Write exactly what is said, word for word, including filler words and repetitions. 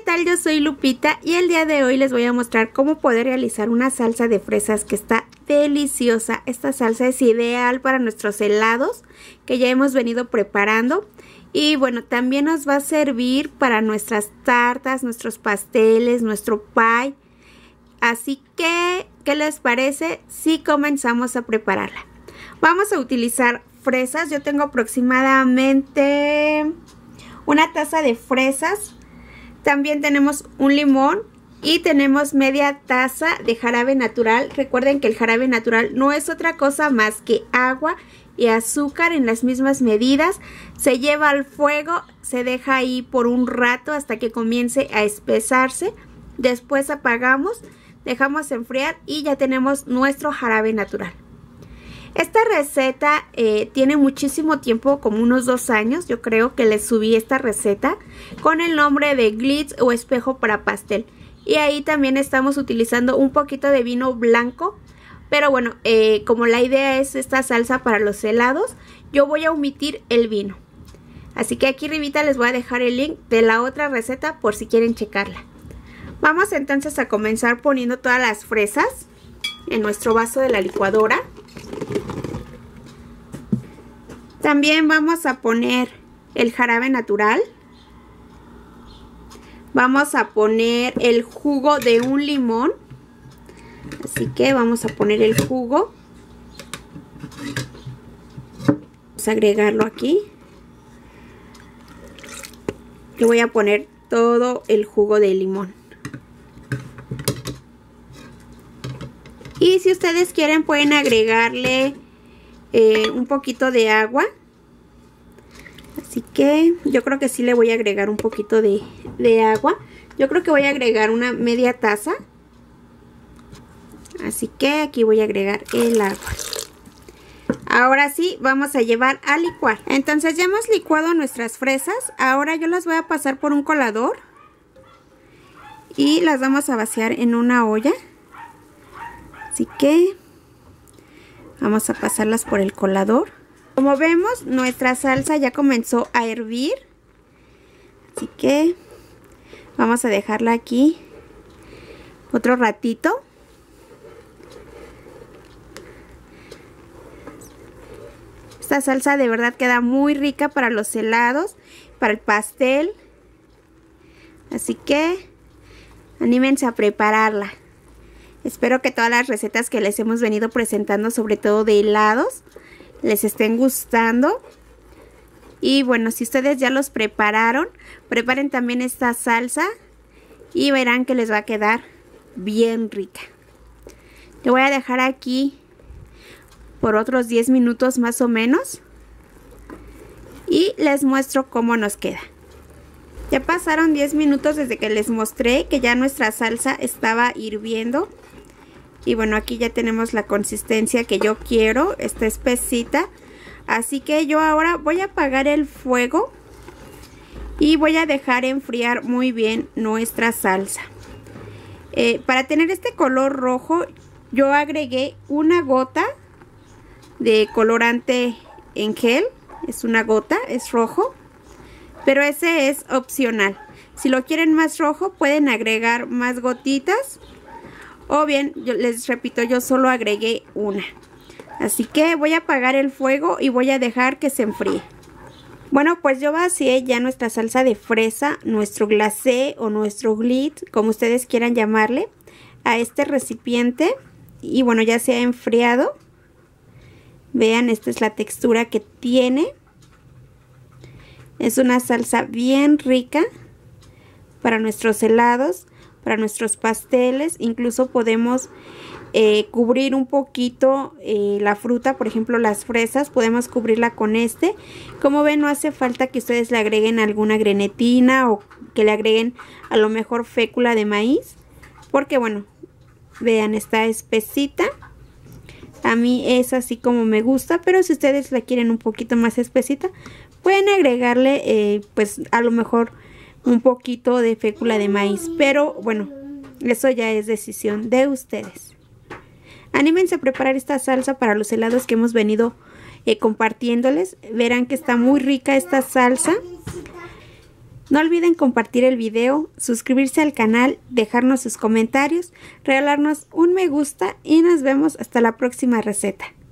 tal? Yo soy Lupita y el día de hoy les voy a mostrar cómo poder realizar una salsa de fresas que está deliciosa. Esta salsa es ideal para nuestros helados que ya hemos venido preparando. Y bueno, también nos va a servir para nuestras tartas, nuestros pasteles, nuestro pie. Así que, ¿qué les parece si comenzamos a prepararla? Vamos a utilizar fresas. Yo tengo aproximadamente una taza de fresas. También tenemos un limón y tenemos media taza de jarabe natural. Recuerden que el jarabe natural no es otra cosa más que agua y azúcar en las mismas medidas. Se lleva al fuego, se deja ahí por un rato hasta que comience a espesarse. Después apagamos, dejamos enfriar y ya tenemos nuestro jarabe natural. Esta receta eh, tiene muchísimo tiempo, como unos dos años. Yo creo que les subí esta receta con el nombre de Glitz o espejo para pastel. Y ahí también estamos utilizando un poquito de vino blanco. Pero bueno, eh, como la idea es esta salsa para los helados, yo voy a omitir el vino. Así que aquí arribita les voy a dejar el link de la otra receta por si quieren checarla. Vamos entonces a comenzar poniendo todas las fresas en nuestro vaso de la licuadora. También vamos a poner el jarabe natural. Vamos a poner el jugo de un limón. Así que vamos a poner el jugo. Vamos a agregarlo aquí. Le voy a poner todo el jugo de limón. Y si ustedes quieren pueden agregarle eh, un poquito de agua. Así que yo creo que sí le voy a agregar un poquito de, de agua. Yo creo que voy a agregar una media taza. Así que aquí voy a agregar el agua. Ahora sí, vamos a llevar a licuar. Entonces ya hemos licuado nuestras fresas. Ahora yo las voy a pasar por un colador. Y las vamos a vaciar en una olla. Así que vamos a pasarlas por el colador. Como vemos, nuestra salsa ya comenzó a hervir. Así que vamos a dejarla aquí otro ratito. Esta salsa de verdad queda muy rica para los helados, para el pastel. Así que anímense a prepararla. Espero que todas las recetas que les hemos venido presentando, sobre todo de helados, les estén gustando. Y bueno, si ustedes ya los prepararon, preparen también esta salsa y verán que les va a quedar bien rica. Le voy a dejar aquí por otros diez minutos más o menos y les muestro cómo nos queda. Ya pasaron diez minutos desde que les mostré que ya nuestra salsa estaba hirviendo. Y bueno, aquí ya tenemos la consistencia que yo quiero, está espesita. Así que yo ahora voy a apagar el fuego y voy a dejar enfriar muy bien nuestra salsa. Eh, para tener este color rojo, yo agregué una gota de colorante en gel. Es una gota, es rojo, pero ese es opcional. Si lo quieren más rojo, pueden agregar más gotitas. O bien, yo les repito, yo solo agregué una. Así que voy a apagar el fuego y voy a dejar que se enfríe. Bueno, pues yo vacié ya nuestra salsa de fresa, nuestro glacé o nuestro glitz, como ustedes quieran llamarle, a este recipiente. Y bueno, ya se ha enfriado. Vean, esta es la textura que tiene. Es una salsa bien rica para nuestros helados, para nuestros pasteles. Incluso podemos eh, cubrir un poquito eh, la fruta, por ejemplo las fresas, podemos cubrirla con este. Como ven, no hace falta que ustedes le agreguen alguna grenetina o que le agreguen a lo mejor fécula de maíz, porque bueno, vean, está espesita. A mí es así como me gusta, pero si ustedes la quieren un poquito más espesita, pueden agregarle eh, pues a lo mejor un poquito de fécula de maíz, pero bueno, eso ya es decisión de ustedes. Anímense a preparar esta salsa para los helados que hemos venido eh, compartiéndoles. Verán que está muy rica esta salsa. No olviden compartir el video, suscribirse al canal, dejarnos sus comentarios, regalarnos un me gusta y nos vemos hasta la próxima receta.